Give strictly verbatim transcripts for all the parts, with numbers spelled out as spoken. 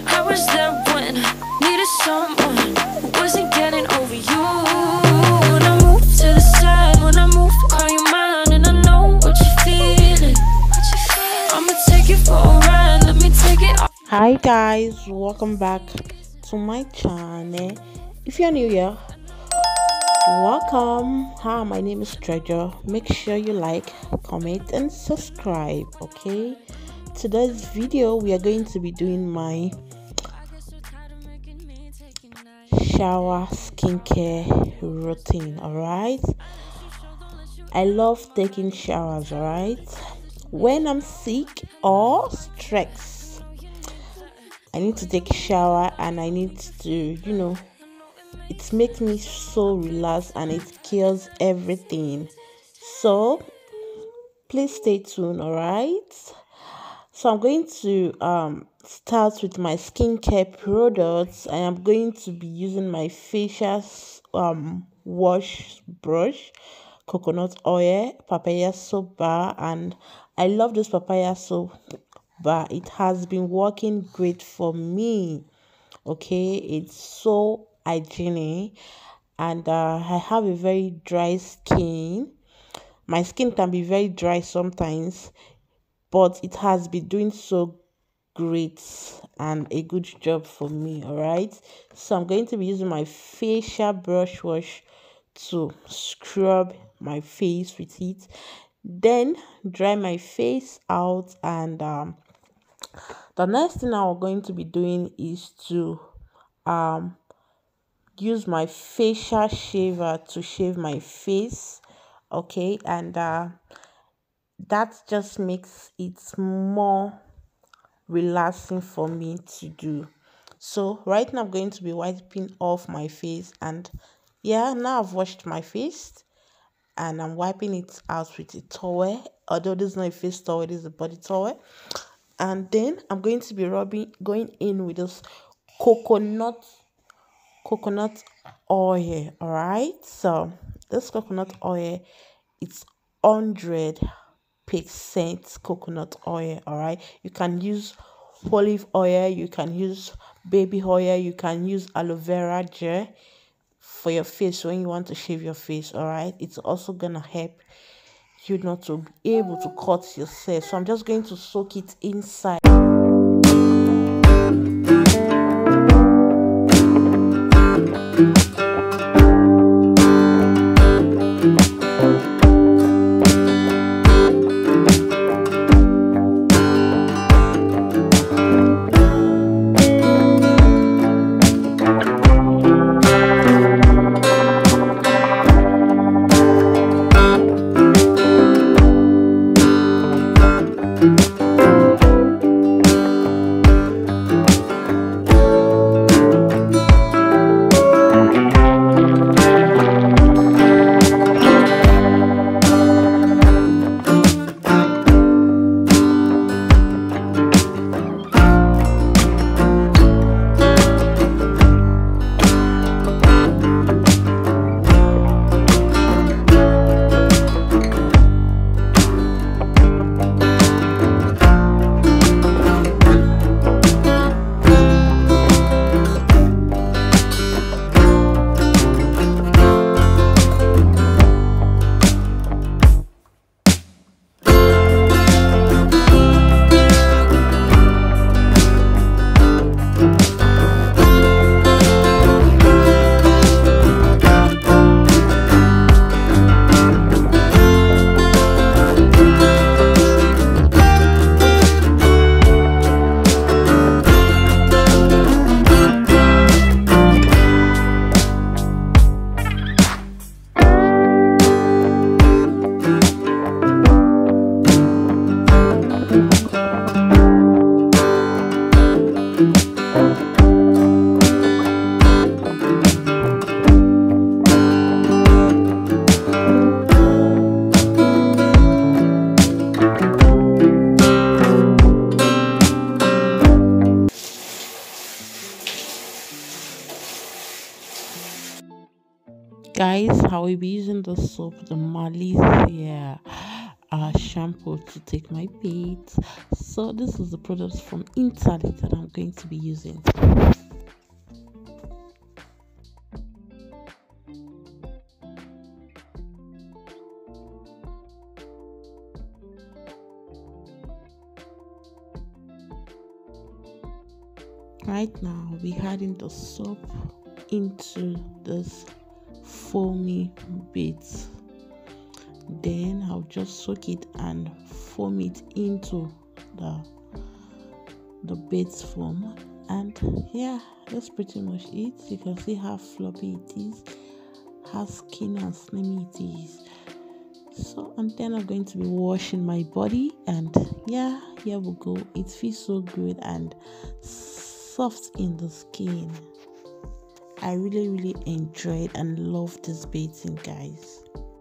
I was there when I needed someone who wasn't getting over you. When I move to the side, when I move, call you mine, and I know what you're feeling. I'ma take you for a ride, let me take it off. Hi guys, welcome back to my channel. If you're new here, welcome. Hi, my name is Treasure. Make sure you like, comment and subscribe. Okay, today's video we are going to be doing my shower skincare routine. All right, I love taking showers. All right, when I'm sick or stressed, I need to take a shower and I need to, you know, it makes me so relaxed and it cures everything. So please stay tuned. All right, so I'm going to um start with my skincare products. I am going to be using my facial um wash brush, coconut oil, papaya soap bar, and I love this papaya soap bar. It has been working great for me. Okay, it's so hygienic, and uh, I have a very dry skin. My skin can be very dry sometimes, but it has been doing so great and a good job for me. All right, so I'm going to be using my facial brush wash to scrub my face with it, then dry my face out, and um the next thing I'm going to be doing is to um use my facial shaver to shave my face. Okay, and uh that just makes it more relaxing for me to do. So right now I'm going to be wiping off my face, and yeah, now I've washed my face and I'm wiping it out with a towel. Although this is not a face towel, this is a body towel. And then I'm going to be rubbing going in with this coconut coconut oil. All right, so this coconut oil, it's one hundred percent coconut oil. All right, you can use olive oil, you can use baby oil, you can use aloe vera gel for your face when you want to shave your face. All right, it's also gonna help you not to be able to cut yourself. So I'm just going to soak it inside. Guys, I will be using the soap, the malice here. uh, shampoo to take my bath. So this is the product from Italy that I'm going to be using. Right now we're adding the soap into this foamy bit. Then I'll just soak it and foam it into the the base foam, and yeah, that's pretty much it. You can see how floppy it is, how skinny and slimmy it is. So, and then I'm going to be washing my body, and yeah, here we go. It feels so good and soft in the skin. I really really enjoyed and love this bathing, guys.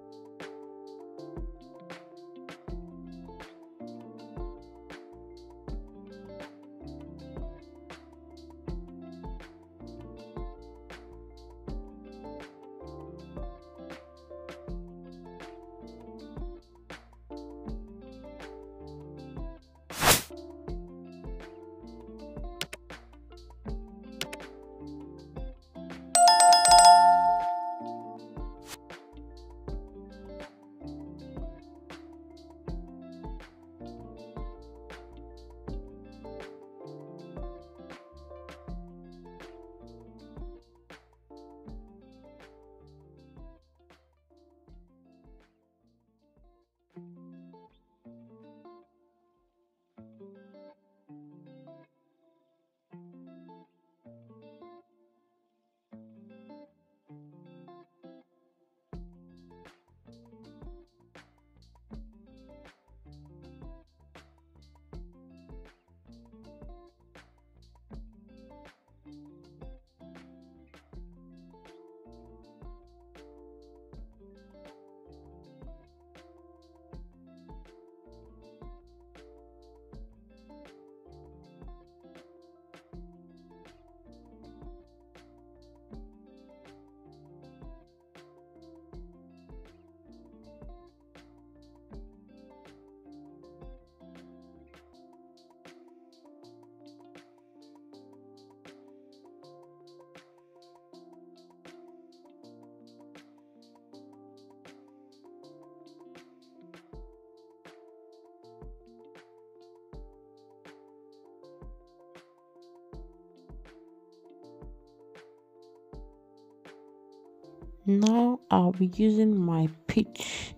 Now I'll be using my peach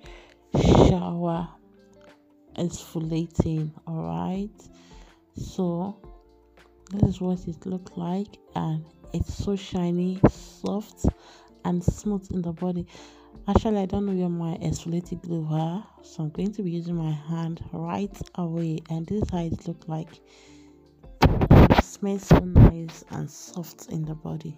shower exfoliating. All right, so this is what it looks like, and it's so shiny, soft and smooth in the body. Actually, I don't know where my exfoliating glove are, so I'm going to be using my hand right away, and this is how it looks like. It smells so nice and soft in the body.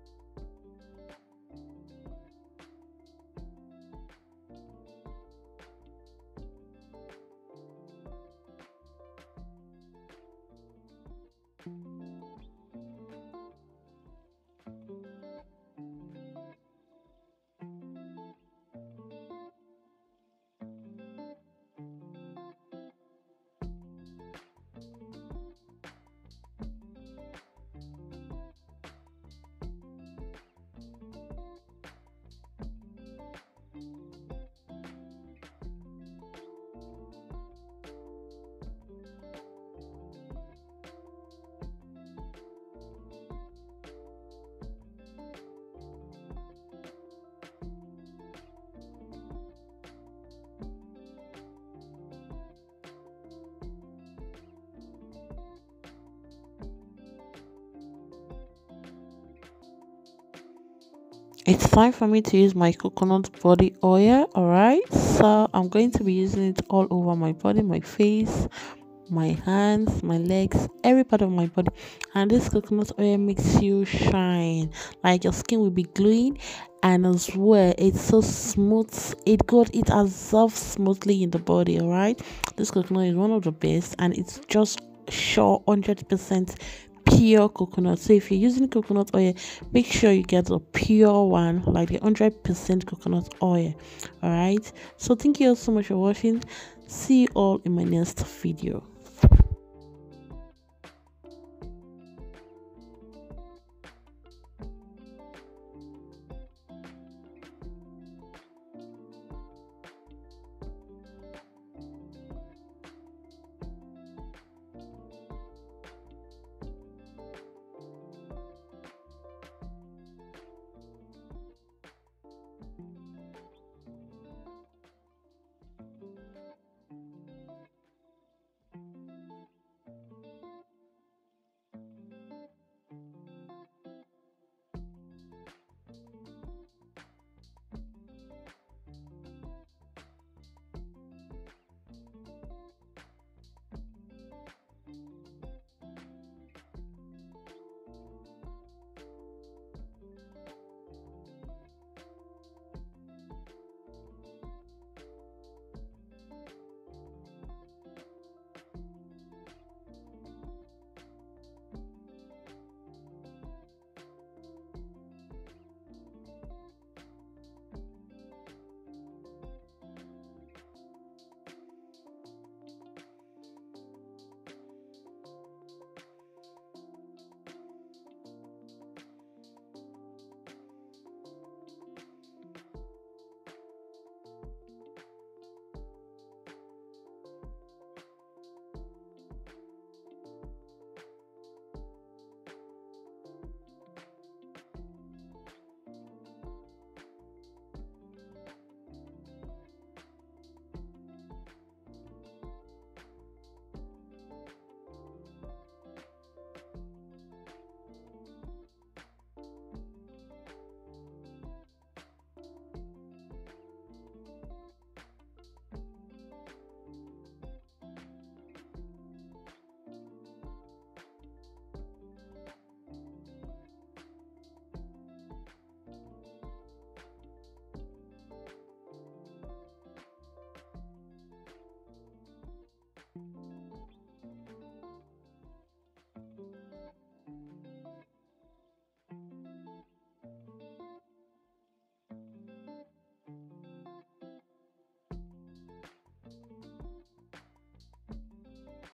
It's time for me to use my coconut body oil. All right, so I'm going to be using it all over my body, my face, my hands, my legs, every part of my body. And this coconut oil makes you shine, like your skin will be glowing, and as well it's so smooth. It got it absorbs smoothly in the body. All right, this coconut is one of the best, and it's just sure one hundred percent pure coconut. So if you're using coconut oil, make sure you get a pure one, like the one hundred percent coconut oil. All right, so thank you all so much for watching. See you all in my next video.